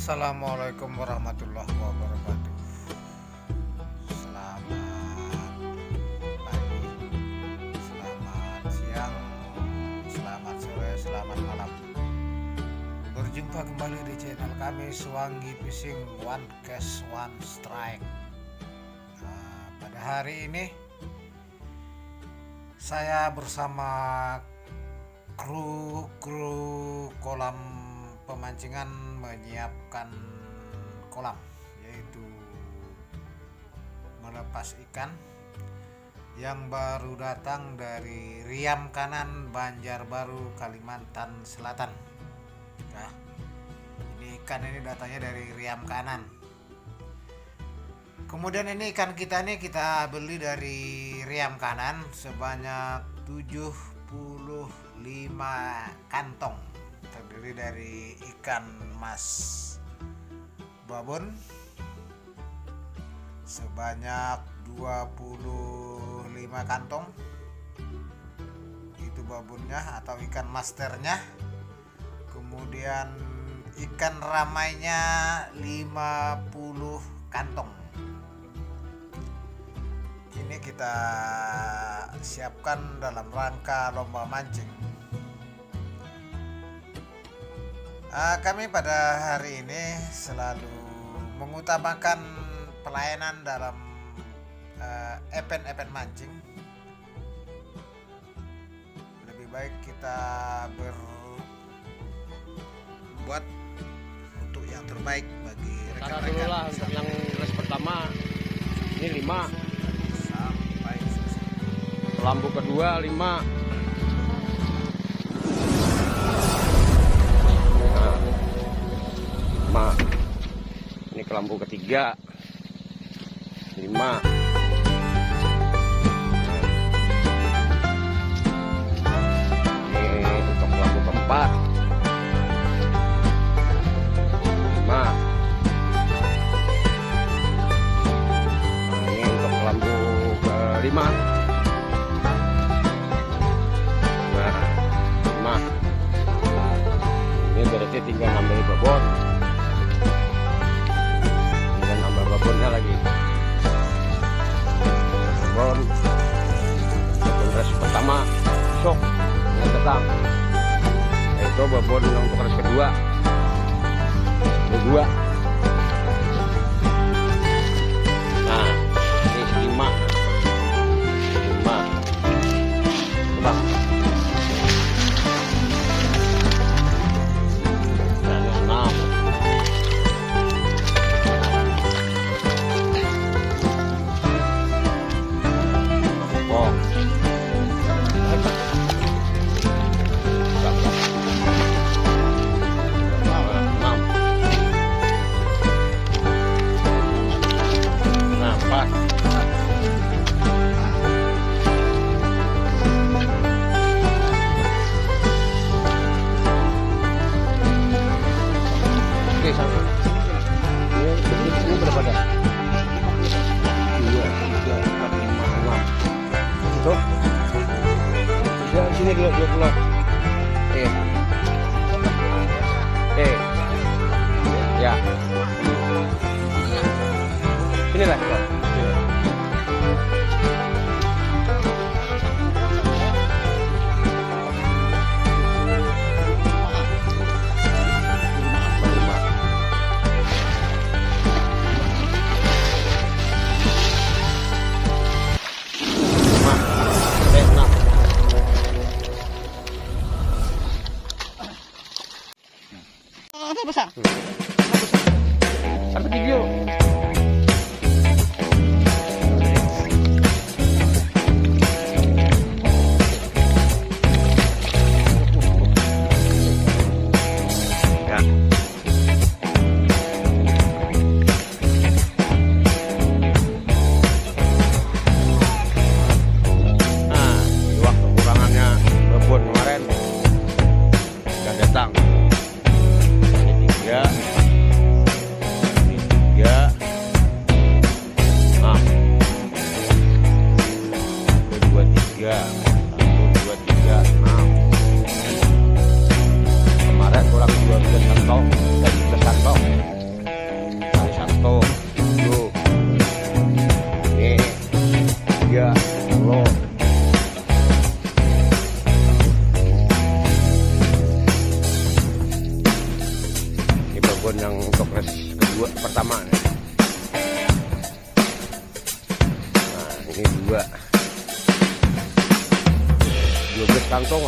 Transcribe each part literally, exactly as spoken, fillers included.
Assalamualaikum warahmatullahi wabarakatuh. Selamat pagi, selamat siang, selamat sore, selamat malam. Berjumpa kembali di channel kami Swangi Fishing One Cast One Strike. Nah, pada hari ini saya bersama kru kru kolam pemancingan menyiapkan kolam, yaitu melepas ikan yang baru datang dari Riam Kanan, Banjarbaru, Kalimantan Selatan. Nah, ini ikan ini datangnya dari Riam Kanan. Kemudian ini ikan kita nih kita beli dari Riam Kanan sebanyak tujuh puluh lima kantong, terdiri dari ikan mas babon sebanyak dua puluh lima kantong, itu babonnya atau ikan masternya. Kemudian ikan ramainya lima puluh kantong. Ini kita siapkan dalam rangka lomba mancing. Uh, kami pada hari ini selalu mengutamakan pelayanan dalam uh, event-event mancing. Lebih baik kita berbuat untuk yang terbaik bagi rekan-rekan. Dulu lah untuk yang race pertama ini lima sampai selesai. Lampu kedua lima. lima. Ini kelambu ketiga lima. Ini untuk kelambu keempat lima. Ini untuk kelambu kelima nah lima. Ini berarti tinggal nambah babon, babonnya lagi babon babon race pertama sok yang datang, itu babon yang untuk race kedua kedua. Nah ini lima lima bang dan enam. Sini dulu dua puluh. Eh. Eh. Ya. Sini lah. Besar. Sampai video. Ya. Nah, waktu kekurangannya babon kemarin sudah datang. Tiga, tiga,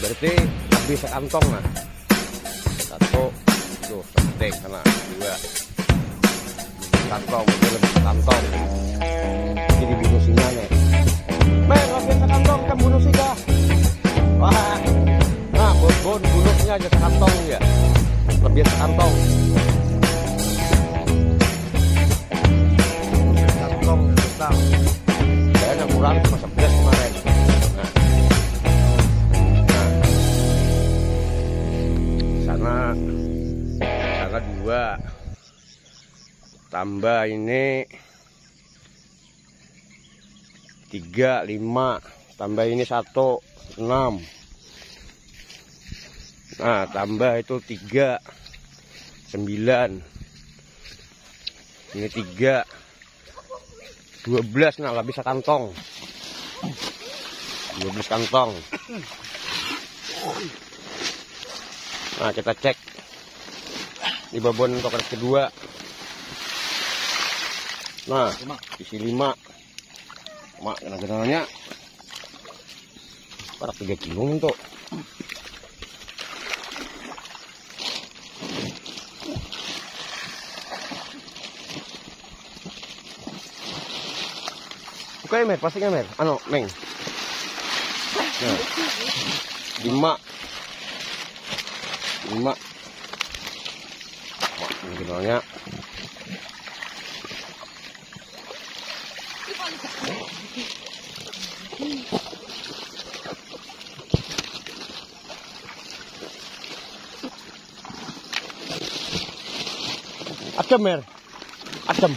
berarti lebih sekantong. Nah, satu tuh penting sana, dua kantong, lebih sekantong. Jadi bunuh singa nih. Men, lebih sekantong kan bunuh singa. Wah, nah bon bunuhnya aja sekantong ya, lebih sekantong. Kantong tentang Kayaknya kurang cuma sebelas kemarin. Nah, nah. Sana, sana dua. Tambah ini tiga, lima. Tambah ini satu, enam. Nah, tambah itu tiga, sembilan. Ini tiga, dua belas. Nah, lah bisa kantong. dua belas kantong. Nah, kita cek di babon tokar kedua. Nah, isi lima. Mak, kena-kenanya pada tiga kilo untuk. Oke, Mer, pastinya Mer. Ano, Meng. Nah, lima. Lima. Mak, kena-kenanya. Adem, Mer. Adem.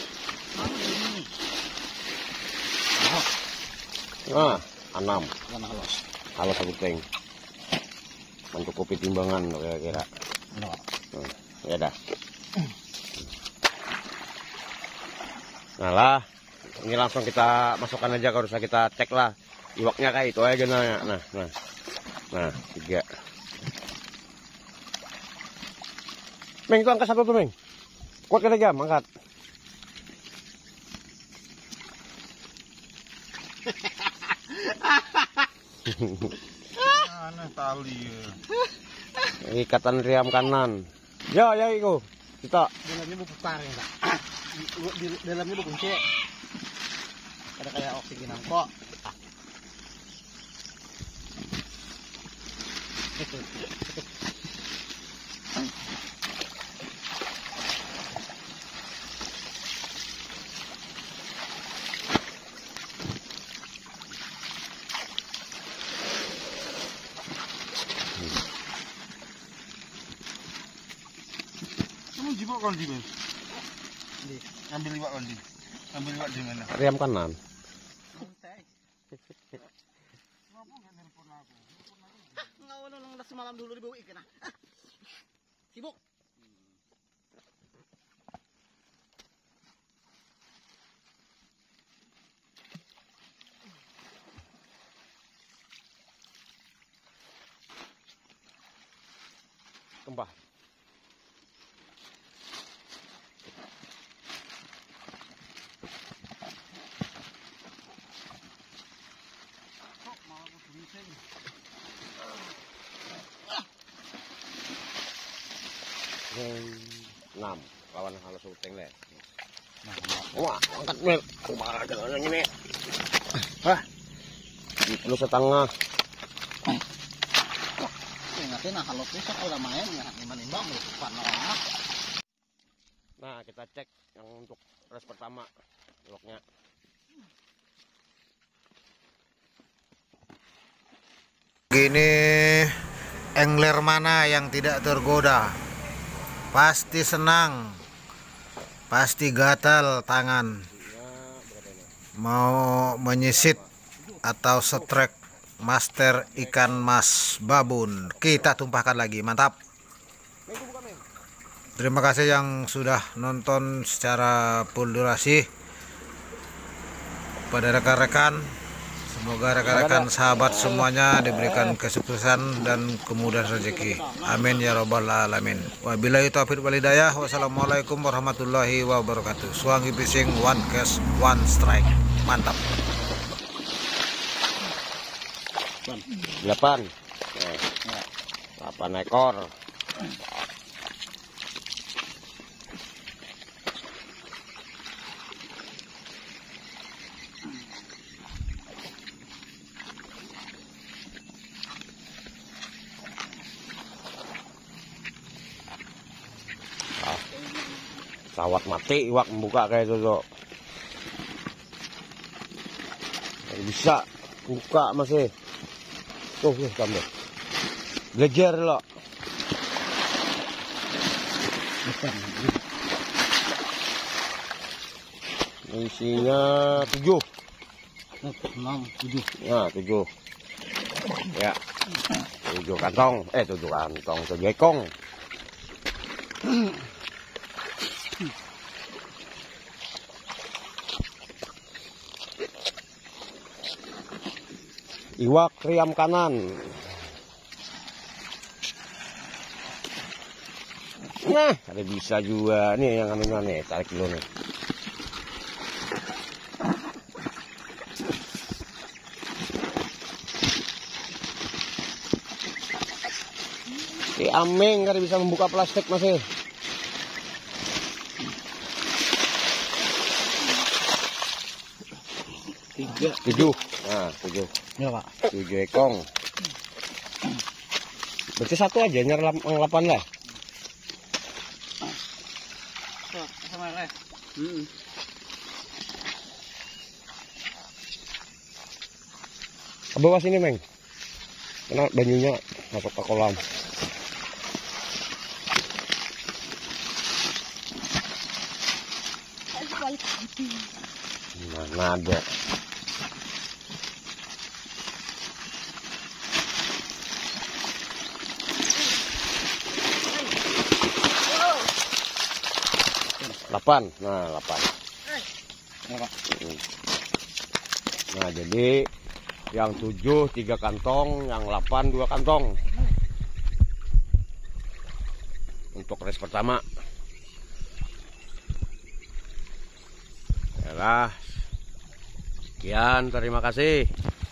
Nah, enam. Halus satu ting. Mencukupi timbangan kira-kira. Hmm, ya dah. Nah lah, ini langsung kita masukkan aja, kalau usah kita cek lah. Iwaknya kayak itu aja genanya. Nah, nah. Nah, tiga. Meng, itu angkat satu tuh, Meng. Kuat kali jam, angkat. aneh tali. Ikatan riam kanan. Ya, ya itu. Kita. Dalamnya mau putar ya, Pak. Di dalamnya mau kunci. Ada kayak oksigen kok. Jibok kalau di mana? Ambil liwat kalau di. Ambil liwat di mana? Riam kanan. Ngawan nang semalam dulu dibawa ikan. Sibuk. Kembah. enam lawan halus uteng leh. Wah, angkat Mel. Kumaha jalan ini. Hah. Kilo setengah. Ingatin nah kalau bisa kalau main ya nimbang-nimbang lupa orang. Nah, kita cek yang untuk res pertama bloknya. Gini, angler mana yang tidak tergoda? Pasti senang, pasti gatal tangan mau menyisit atau setrek master ikan mas babon. Kita tumpahkan lagi, mantap. Terima kasih yang sudah nonton secara full durasi. Pada rekan-rekan, semoga rekan-rekan sahabat semuanya diberikan kesuksesan dan kemudahan rezeki. Amin ya robbal alamin. Wabillahi taufiq wal hidayah. Wassalamualaikum warahmatullahi wabarakatuh. Suwangi Fishing, one cast, one strike. Mantap. Delapan. delapan ekor. Ah, sawat mati iwak membuka kayak itu. Bisa buka masih. Tuh, tuh kamu. Belajar lo. Isinya tujuh. enam, tujuh. Nah, tujuh. Ya. Tujuh kantong. Eh, tujuh kantong. Tujuh ekong. Iwak riam kanan. Nah, ada bisa juga nih yang anunya nih, tarik dulu nih. Si Ameng kada bisa membuka plastik masih. Tiga. Tujuh. Nah, tujuh. Ya, Pak. Tujuh ekong. Berarti satu aja nyar delapan lah. Tuh, sama lah. Hmm. Ke bawah sini, Meng. Kena banyunya masuk ke kolam. Mana ada. Delapan. Nah, delapan. Nah, jadi yang tujuh tiga kantong, yang delapan dua kantong. Untuk race pertama. Yalah. Sekian, terima kasih.